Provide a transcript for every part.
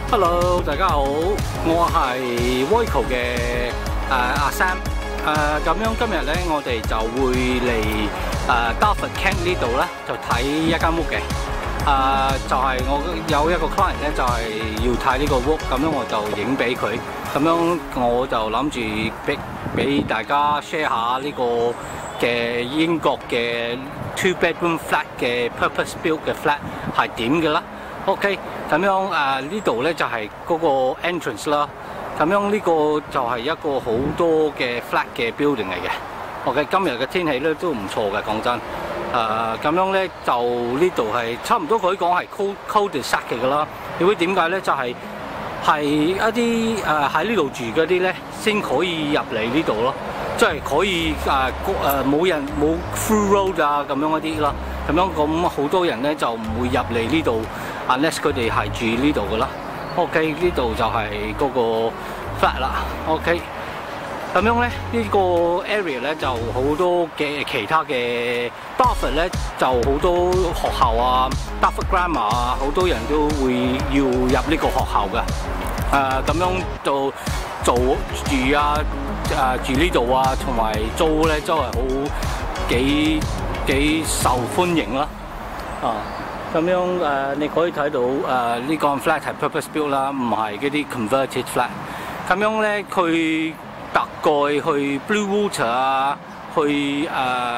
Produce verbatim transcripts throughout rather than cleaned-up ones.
Hello， 大家好，我係 Voico 嘅誒阿 Sam。誒咁樣今日咧，我哋就會嚟誒 Dartford Kent 呢度咧，就睇一間屋嘅。誒就係我有一個 client 咧，就係要睇呢個屋，咁樣我就影俾佢。咁樣我就諗住俾俾大家 share 下呢個嘅英國嘅 two bedroom flat 嘅 purpose built 嘅 flat 係點嘅啦。OK， 咁樣誒、呃、呢度咧就係、是、嗰個 entrance 啦。咁樣呢個就係一個好多嘅 flat 嘅 building 嚟嘅。OK， 今日嘅天氣咧都唔錯嘅，講真。誒、呃、咁樣咧就呢度係差唔多可以講係 cul-de-sac 嘅啦。因為點解咧？就係、是、係一啲誒喺呢度住嗰啲咧先可以入嚟呢度咯。即係可以誒誒冇人冇 through road 啊咁樣一啲啦。咁樣咁好多人咧就唔會入嚟呢度。unless 佢哋係住呢度嘅啦 ，OK 呢度就係嗰個 flat 啦 ，OK 咁樣咧呢、這個 area 咧就好多嘅其他嘅 Dartford 咧就好多學校啊 ，Dartford Grammar 啊，好多人都會要入呢個學校嘅，誒、呃、咁樣就做住啊誒、呃、住呢度啊，同埋租咧都係好幾幾受歡迎啦，啊。咁樣誒、呃，你可以睇到誒呢、呃這個 flat 係 purpose built 啦，唔係嗰啲 converted flat。咁樣咧，佢大概去 Blue Water 啊，去誒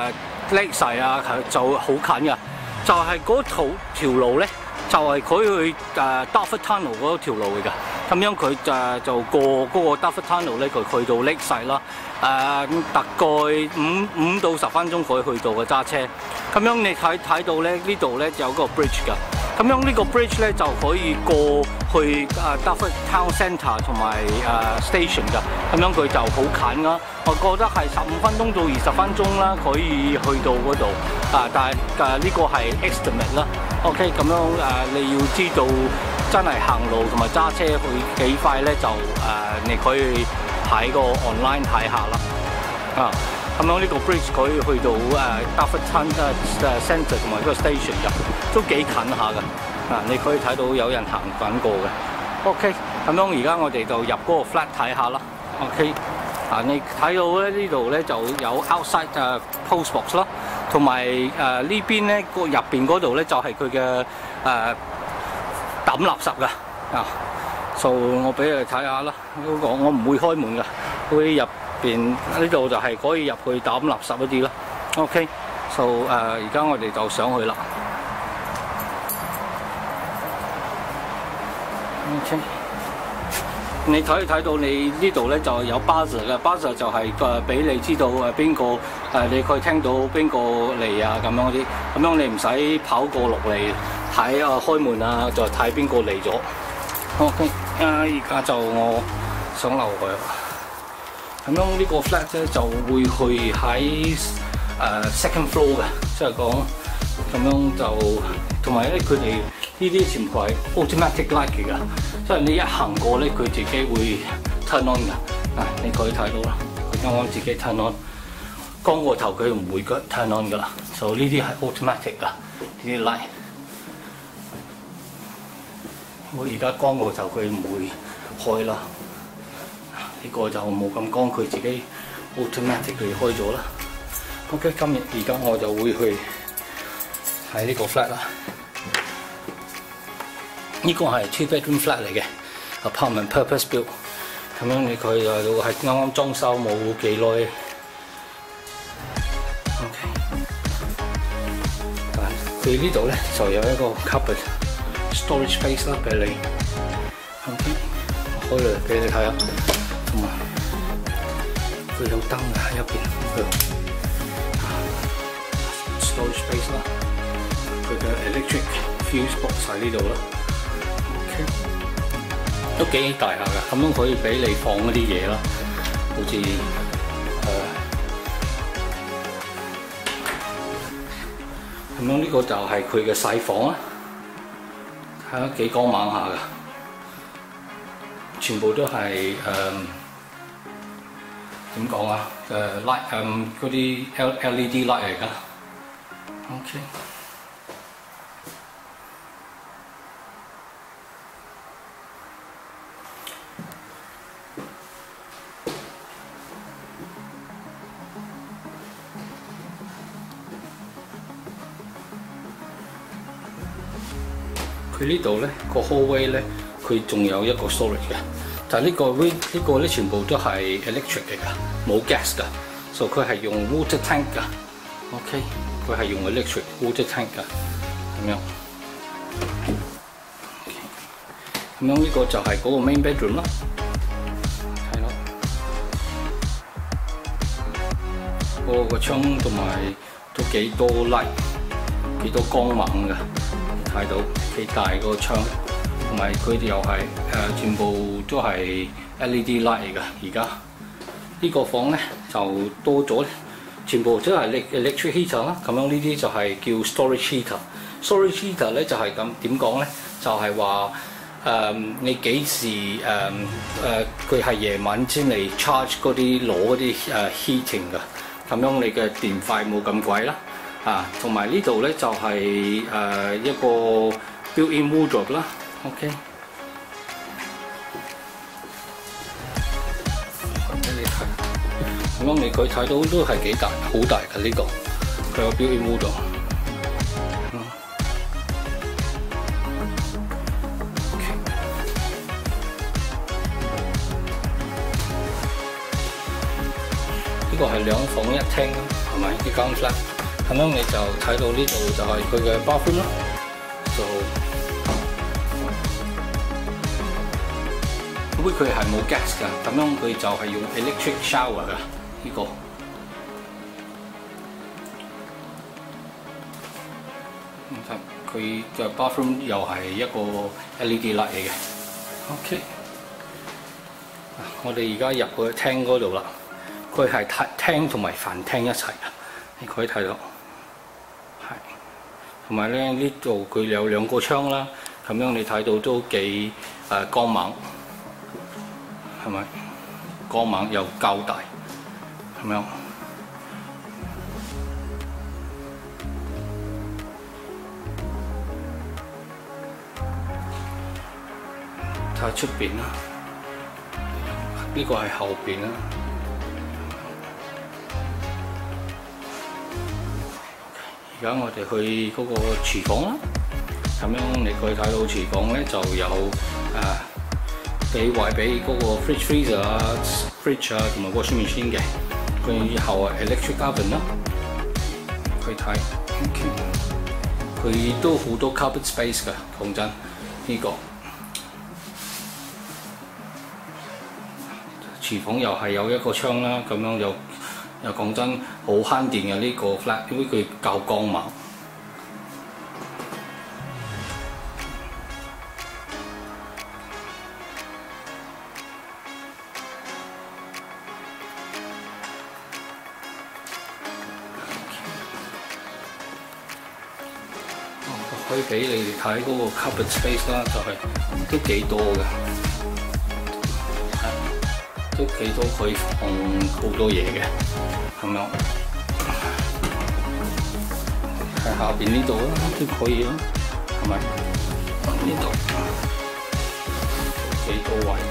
Lakeside 啊，就好近㗎。就係嗰條條路咧，就係、是、佢去誒 Dartford Tunnel 嗰條路嚟㗎。咁樣佢就就過嗰個 Dartford Tunnel 咧，佢去到 Lakeside 啦。誒、呃、大概五五到十分鐘可以去到嘅揸車。咁樣你睇睇到咧，呢度咧有個 bridge 㗎。咁樣呢個 bridge 咧就可以過去誒 Dartford Town Centre 同埋誒 station 㗎。咁樣佢就好近啦。我覺得係十五分鐘到二十分鐘啦，可以去到嗰度。啊，但係誒呢個係 estimate 啦。OK， 咁樣誒、呃、你要知道真係行路同埋揸車去幾快咧，就誒、呃、你可以喺個 online 睇下啦。啊。咁樣呢個 bridge 可以去到誒 Dartford Town Centre 同埋嗰個 station 㗎，都幾近下㗎。啊，你可以睇到有人行緊過嘅。OK， 咁樣而家我哋就入嗰個 flat 睇下啦。OK， 啊，你睇到咧呢度咧就有 outside 誒 post box 啦，同埋誒呢邊咧個入邊嗰度咧就係佢嘅誒抌垃圾㗎。啊，就我俾你睇下啦。嗰個我唔會開門㗎，會入邊呢度就係可以入去抌垃圾一啲啦。OK， 就誒而家我哋就上去啦。OK， 你睇睇到你呢度咧就有 buzzer 嘅 ，buzzer 就係誒俾你知道誒邊個誒，你可以聽到邊個嚟啊咁樣啲，咁樣你唔使跑過落嚟睇啊開門啊，就睇邊個嚟咗。OK， 啊而家就我上樓去。咁樣呢個 flat 咧就會去喺誒 second floor 嘅，即係講咁樣就同埋咧佢哋呢啲全部係 automatic light 嚟㗎，即係你一行過咧佢自己會 turn on 㗎。啊，你可以睇到啦，佢啱啱自己 turn on， 光過頭佢唔會 turn on 㗎啦。所以呢啲係 automatic 㗎，呢啲 light。我而家光過頭佢唔會開啦。呢個就冇咁光，佢自己 automatic 佢開咗啦。OK， 今日而家我就會去喺呢個 flat 啦。呢、這個係 two bedroom flat 嚟嘅 ，apartment purpose built。咁樣你佢就係啱啱裝修冇幾耐。OK， 但佢呢度咧就有一個 cupboard storage space 啦，俾你。OK， 我開嚟俾你睇下。同埋佢有燈嘅喺入邊，佢 storage space 啦，佢嘅 electric fuse box 喺呢度啦 ，OK， 都幾大下㗎，咁樣可以俾你放嗰啲嘢啦，好似誒，咁樣呢個就係佢嘅細房啦，睇下幾光猛下㗎。全部都係誒點講啊？誒 light 誒嗰啲 L E D light 嚟㗎。OK。 佢呢度咧個 hallway 咧，佢仲有一個 storage 嘅，但係呢個 way 呢個咧全部都係 electric 嚟㗎，冇 gas 㗎，所以佢係用 water tank 㗎。OK， 佢係用 electric water tank 㗎，咁樣。咁樣呢個就係嗰個 main bedroom 啦，係咯。嗰個窗同埋都幾多 light， 幾多光猛㗎，睇到幾大個窗，同埋佢哋又係誒全部都係 L E D light 嚟㗎。而家呢個房咧就多咗咧，全部都係 electric heater 啦。咁樣呢啲就係叫 storage heater。storage heater 咧就係咁點講咧，就係話。誒、um, 你幾時誒誒佢係夜晚先嚟 charge 嗰啲攞嗰啲誒 heating 㗎，咁樣你嘅電費冇咁貴啦，啊，同埋呢度咧就係、是、誒、呃、一個 built-in wardrobe 啦 ，OK。俾你睇，咁樣你佢睇到都係幾大，好大㗎呢、這個，佢有 built-in wardrobe。呢個係兩房一廳，係咪？呢間 flat， 咁樣你就睇到呢度就係佢嘅 bathroom 啦。就咁佢係冇 gas 㗎，咁樣佢就係用 electric shower 㗎呢個。佢嘅 bathroom 又係一個 L E D light 嚟嘅。OK， 我哋而家入去廳嗰度啦。佢係廳同埋飯廳一齊嘅，你可以睇到，係，同埋咧呢度佢有兩個窗啦，咁樣你睇到都幾誒、呃、光猛，係咪？光猛又夠大，咁樣。睇下出邊啦，呢個係後邊啦。而家我哋去嗰個廚房啦，咁樣你可以睇到廚房咧就有誒俾位俾嗰個 fridge freezer 啊、fridge 啊同埋 washing machine 嘅，佢以後係 electric oven 啦，佢睇 ，OK， 佢都好多 carpet space 㗎，講真呢個廚房又係有一個窗啦，咁樣又。又講真，好慳電嘅呢個 flat， 因為佢夠光猛。可以俾你哋睇嗰個 carpet space 啦，就係、是、都幾多嘅。都幾多可以放好多嘢嘅，咁樣喺下邊呢度啦，都可以啦，係咪？呢度幾多位？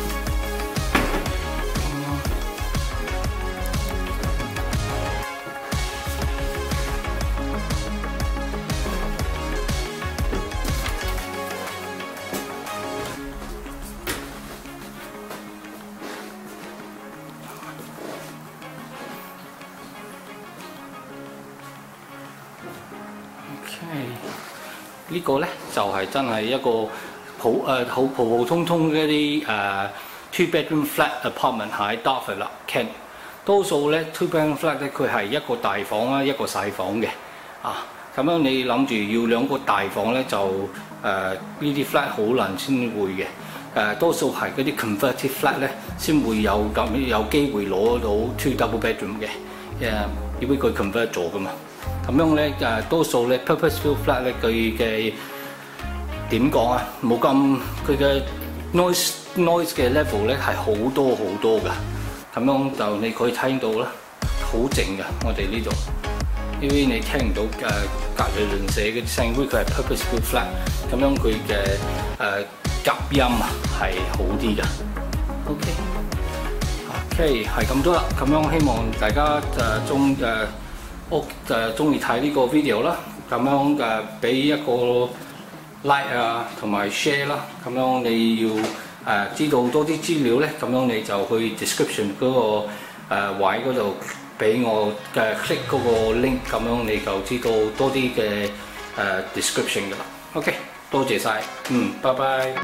呢個咧就係、是、真係一個普誒好普普通通嘅一啲誒 two bedroom flat apartment 喺 Dartford 啦 Kent。多數咧 two bedroom flat 咧佢係一個大房啦，一個細房嘅啊。咁樣你諗住要兩個大房咧就誒呢啲 flat 好難先會嘅。誒、呃、多數係嗰啲 converted flat 咧先會有咁有機會攞到 two double bedroom 嘅誒，因為佢 convert 咗噶嘛。咁樣咧誒，多數咧 purpose-built flat 咧佢嘅點講啊，冇咁佢嘅 noise noise 嘅 level 咧係好多好多㗎。咁樣就你可以聽到啦，好靜㗎。我哋呢度，因為你聽唔到誒隔離鄰舍嘅聲，因為佢係 purpose-built flat， 咁樣佢嘅誒隔音啊係好啲㗎。OK，OK 係咁多啦。咁樣希望大家誒中誒。屋就中意睇呢個 video 啦，咁樣誒俾一個 like 啊，同埋 share 啦。咁樣你要誒、呃、知道多啲資料咧，咁樣你就去 description 嗰、那個誒、呃、位嗰度俾我嘅 click 嗰個 link， 咁樣你就知道多啲嘅誒 description 噶啦。OK， 多謝晒，嗯，拜拜。